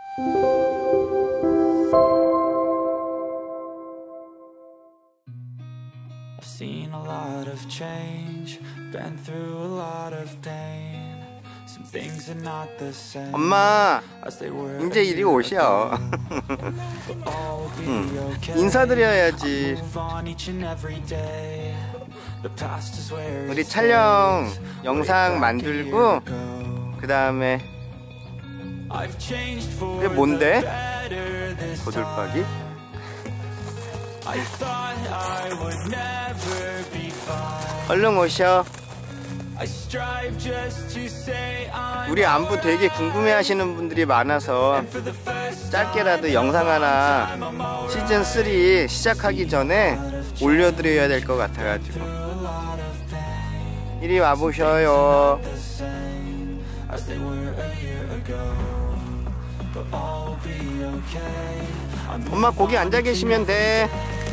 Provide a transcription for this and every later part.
I've seen a lot of change, been through a lot of pain. Some things are not the same. 엄마, 이제 이리 오셔. 인사드려야지. 우리 촬영 영상 만들고 그 다음에 이게 뭔데? 거들박이? 얼른 오셔. 우리 안부 되게 궁금해 하시는 분들이 많아서 짧게라도 영상 하나 시즌3 시작하기 전에 올려드려야 될 것 같아가지고 이리 와보셔요. 엄마 거기 앉아 계시면 돼.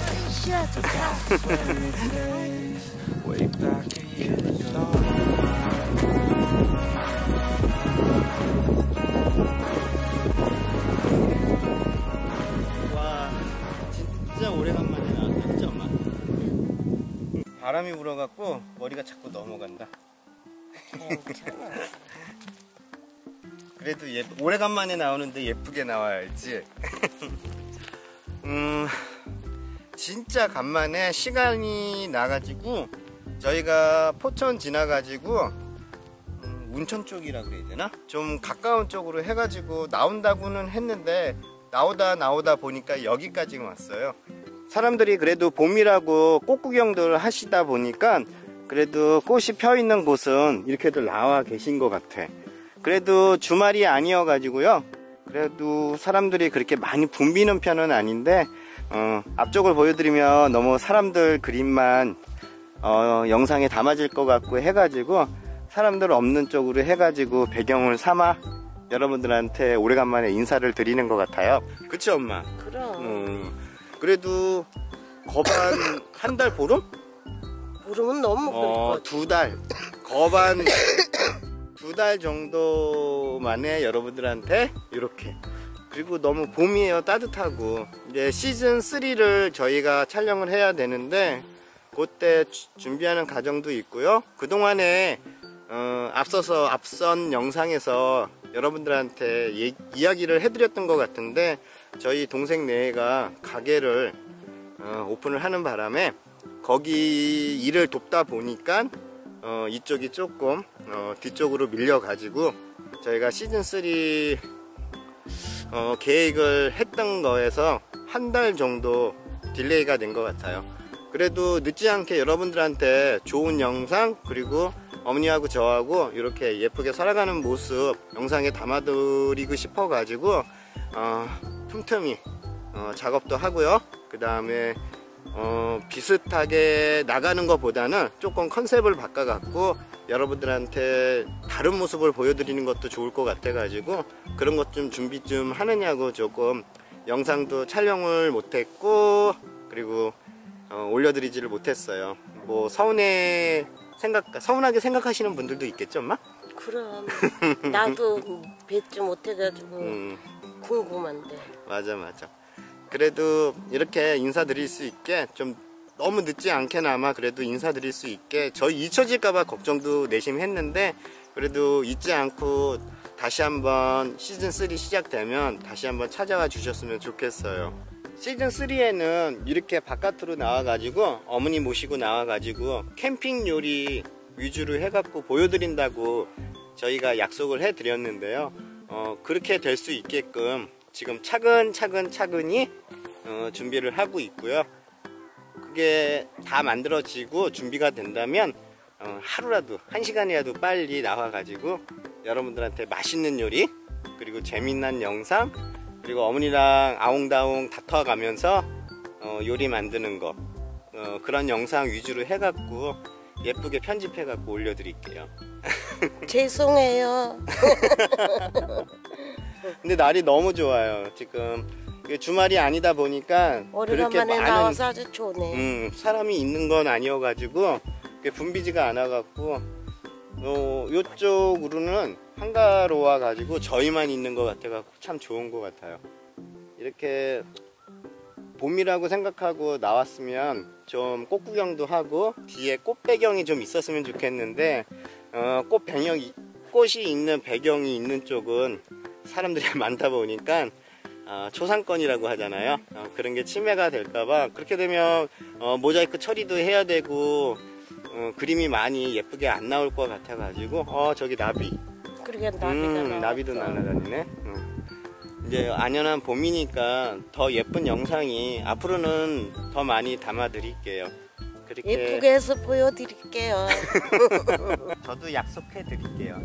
와, 진짜 오래간만에 나왔다. 진짜 엄마. 바람이 불어갖고 머리가 자꾸 넘어간다. 그래도 오래간만에 나오는데 예쁘게 나와야지. 진짜 간만에 시간이 나가지고 저희가 포천 지나가지고 운천 쪽이라 그래야 되나? 좀 가까운 쪽으로 해가지고 나온다고는 했는데 나오다 보니까 여기까지 왔어요. 사람들이 그래도 봄이라고 꽃 구경들 하시다 보니까 그래도 꽃이 펴있는 곳은 이렇게들 나와 계신 것 같아. 그래도 주말이 아니어가지고요. 그래도 사람들이 그렇게 많이 붐비는 편은 아닌데 앞쪽을 보여드리면 너무 사람들 그림만 영상에 담아질 것 같고 해가지고 사람들 없는 쪽으로 해가지고 배경을 삼아 여러분들한테 오래간만에 인사를 드리는 것 같아요. 그치 엄마? 그럼 그래도 거반 한 달 보름? 보름은 너무 2달 거반 2달 정도 만에 여러분들한테 이렇게. 그리고 너무 봄이에요. 따뜻하고 이제 시즌3를 저희가 촬영을 해야 되는데 그때 준비하는 과정도 있고요. 그동안에 앞선 영상에서 여러분들한테 이야기를 해드렸던 것 같은데 저희 동생 네가 가게를 오픈을 하는 바람에 거기 일을 돕다 보니까 이쪽이 조금 뒤쪽으로 밀려가지고 저희가 시즌3 계획을 했던 거에서 한 달 정도 딜레이가 된 것 같아요. 그래도 늦지 않게 여러분들한테 좋은 영상 그리고 어머니하고 저하고 이렇게 예쁘게 살아가는 모습 영상에 담아드리고 싶어 가지고 틈틈이 작업도 하고요. 그 다음에 비슷하게 나가는 것보다는 조금 컨셉을 바꿔갖고 여러분들한테 다른 모습을 보여드리는 것도 좋을 것 같아 가지고 그런 것 좀 준비 좀 하느냐고 조금 영상도 촬영을 못했고 그리고 올려드리지를 못했어요. 뭐 서운하게 생각하시는 분들도 있겠죠 엄마? 그럼 나도 뵙지 못해가지고 궁금한데. 맞아. 그래도 이렇게 인사드릴 수 있게 좀 너무 늦지 않게나마 그래도 인사드릴 수 있게 저희 잊혀질까봐 걱정도 내심 했는데 그래도 잊지 않고 다시 한번 시즌3 시작되면 다시 한번 찾아와 주셨으면 좋겠어요. 시즌3에는 이렇게 바깥으로 나와가지고 어머니 모시고 나와가지고 캠핑 요리 위주로 해갖고 보여드린다고 저희가 약속을 해드렸는데요. 그렇게 될 수 있게끔 지금 차근차근히 준비를 하고 있고요. 그게 다 만들어지고 준비가 된다면 하루라도 1시간이라도 빨리 나와가지고 여러분들한테 맛있는 요리 그리고 재미난 영상 그리고 어머니랑 아웅다웅 다퉈가면서 요리 만드는 거 그런 영상 위주로 해갖고 예쁘게 편집해갖고 올려드릴게요. 죄송해요. 근데 날이 너무 좋아요. 지금 주말이 아니다 보니까 그렇게 오래간만에 나와서 아주 좋네. 사람이 있는 건 아니어가지고 붐비지가 않아갖고 요쪽으로는 한가로워 가지고 저희만 있는 것 같아갖고 참 좋은 것 같아요. 이렇게 봄이라고 생각하고 나왔으면 좀 꽃 구경도 하고 뒤에 꽃 배경이 좀 있었으면 좋겠는데 꽃이 있는 배경이 있는 쪽은 사람들이 많다 보니까 초상권이라고 하잖아요. 그런 게 침해가 될까봐 그렇게 되면 모자이크 처리도 해야 되고 그림이 많이 예쁘게 안 나올 것 같아가지고 저기 나비. 그러게 나비가 나비도 날아다니네. 이제 안연한 봄이니까 더 예쁜 영상이 앞으로는 더 많이 담아 드릴게요. 그렇게 예쁘게 해서 보여드릴게요. 저도 약속해 드릴게요.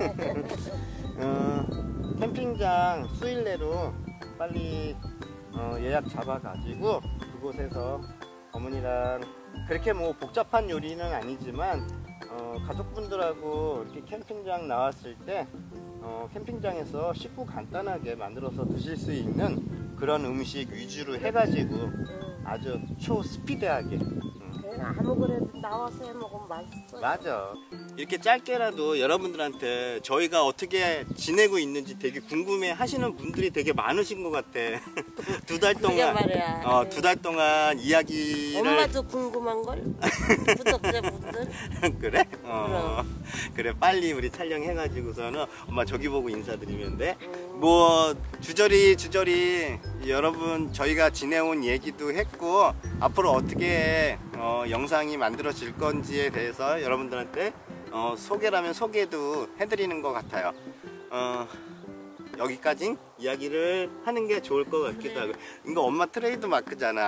캠핑장 수일내로 빨리 예약 잡아가지고 그곳에서 어머니랑 그렇게 뭐 복잡한 요리는 아니지만 가족분들하고 이렇게 캠핑장 나왔을 때 캠핑장에서 쉽고 간단하게 만들어서 드실 수 있는 그런 음식 위주로 해가지고 아주 초스피드하게 아무 그래도 나와서 해 먹으면 맛있어. 맞아. 이렇게 짧게라도 여러분들한테 저희가 어떻게 지내고 있는지 되게 궁금해 하시는 분들이 되게 많으신 것 같아. 두 달 동안. 말이야. 2달 동안 이야기를. 엄마도 궁금한걸? 구독자분들. 그래? 그래, 빨리 우리 촬영해가지고서는 엄마 저기 보고 인사드리면 돼. 뭐, 주저리 여러분 저희가 지내온 얘기도 했고, 앞으로 어떻게 영상이 만들어질 건지에 대해서 여러분들한테 소개라면 소개도 해드리는 것 같아요. 여기까지 이야기를 하는 게 좋을 것 같기도 하고. 이거 엄마 트레이드 마크잖아.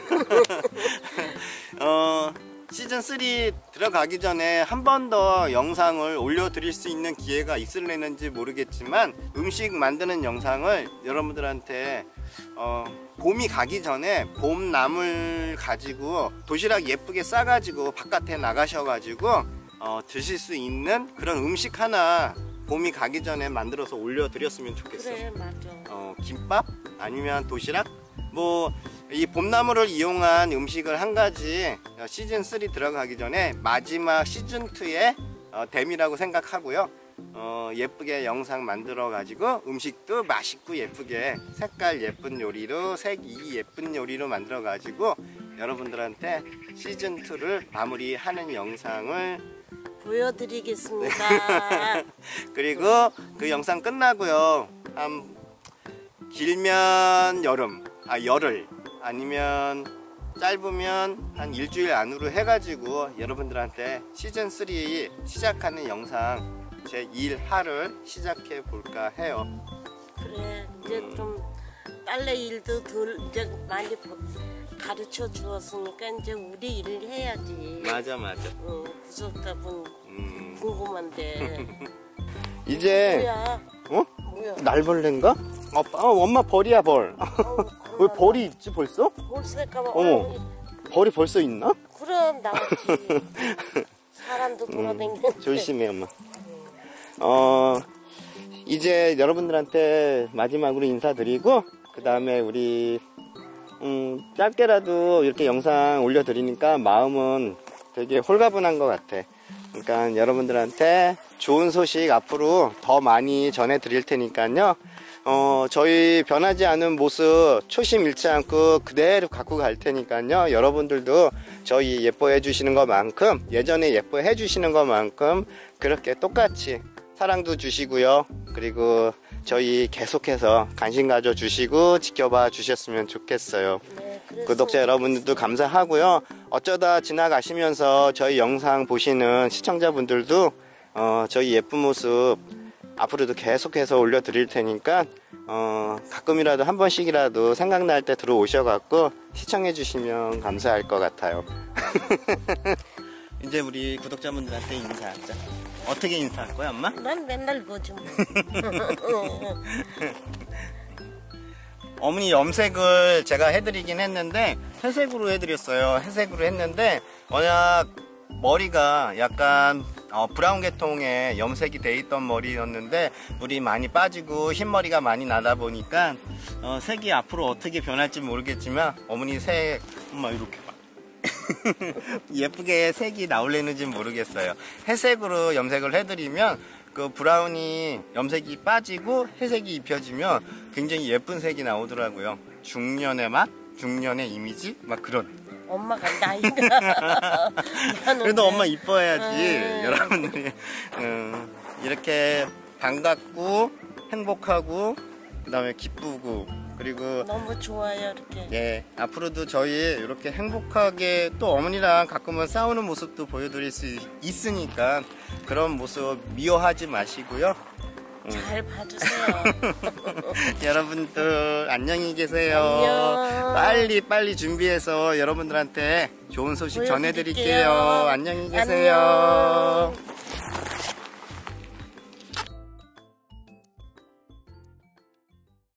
시즌 3 들어가기 전에 한 번 더 영상을 올려드릴 수 있는 기회가 있을려는지 모르겠지만 음식 만드는 영상을 여러분들한테 봄이 가기 전에 봄나물 가지고 도시락 예쁘게 싸가지고 바깥에 나가셔가지고 드실 수 있는 그런 음식 하나 봄이 가기 전에 만들어서 올려드렸으면 좋겠어. 그래, 맞아. 김밥 아니면 도시락 뭐 이 봄나물을 이용한 음식을 한 가지 시즌 3 들어가기 전에 마지막 시즌 2의 댐이라고 생각하고요. 예쁘게 영상 만들어 가지고 음식도 맛있고 예쁘게 색깔 예쁜 요리로 색이 예쁜 요리로 만들어 가지고 여러분들한테 시즌 2를 마무리하는 영상을 보여드리겠습니다. 그리고 그 영상 끝나고요. 길면 열흘 아니면 짧으면 한 일주일 안으로 해가지고 여러분들한테 시즌 3 시작하는 영상 제 1화를 시작해 볼까 해요. 그래, 이제 좀 딸내 일도 이제 많이 가르쳐 주었으니까 이제 우리 일 해야지. 맞아. 구독자분 궁금한데. 이제 뭐야? 날벌레인가? 엄마 벌이야 벌. 왜 벌이 있지 벌써? 벌쓸까봐. 벌이 벌써 있나? 그럼 나오지. 사람도 돌아다니는데. 조심해 엄마. 이제 여러분들한테 마지막으로 인사드리고 그 다음에 우리 짧게라도 이렇게 영상 올려드리니까 마음은 되게 홀가분한 것 같아. 그러니까 여러분들한테 좋은 소식 앞으로 더 많이 전해드릴 테니까요. 저희 변하지 않은 모습 초심 잃지 않고 그대로 갖고 갈 테니까요. 여러분들도 저희 예뻐해 주시는 것만큼 예전에 예뻐해 주시는 것만큼 그렇게 똑같이 사랑도 주시고요. 그리고 저희 계속해서 관심 가져 주시고 지켜봐 주셨으면 좋겠어요. 네, 구독자 여러분들도 감사하고요. 어쩌다 지나가시면서 저희 영상 보시는 시청자분들도 저희 예쁜 모습 앞으로도 계속해서 올려드릴 테니까 가끔이라도 한 번씩이라도 생각날 때 들어오셔갖고 시청해 주시면 감사할 것 같아요. 이제 우리 구독자분들한테 인사하자. 어떻게 인사할 거야 엄마? 난 맨날 보지 뭐. 어머니 염색을 제가 해드리긴 했는데 회색으로 해드렸어요. 회색으로 했는데 워낙 머리가 약간 브라운 계통의 염색이 돼 있던 머리였는데 물이 많이 빠지고 흰머리가 많이 나다 보니까 색이 앞으로 어떻게 변할지 모르겠지만 어머니 색 엄마 이렇게 봐. 예쁘게 색이 나올려는지 모르겠어요. 회색으로 염색을 해드리면 그 브라운이 염색이 빠지고 회색이 입혀지면 굉장히 예쁜 색이 나오더라고요. 중년의 맛, 중년의 이미지, 막 그런. 엄마가 나이가 그래도 엄마 이뻐야지. 여러분들이 이렇게 반갑고 행복하고 그다음에 기쁘고 그리고 너무 좋아요 이렇게. 예, 앞으로도 저희 이렇게 행복하게 또 어머니랑 가끔은 싸우는 모습도 보여드릴 수 있으니까 그런 모습 미워하지 마시고요. 잘 봐주세요. 여러분들 안녕히 계세요. 안녕. 빨리 준비해서 여러분들한테 좋은 소식 보여드릴게요. 전해드릴게요. 안녕히 계세요. 안녕.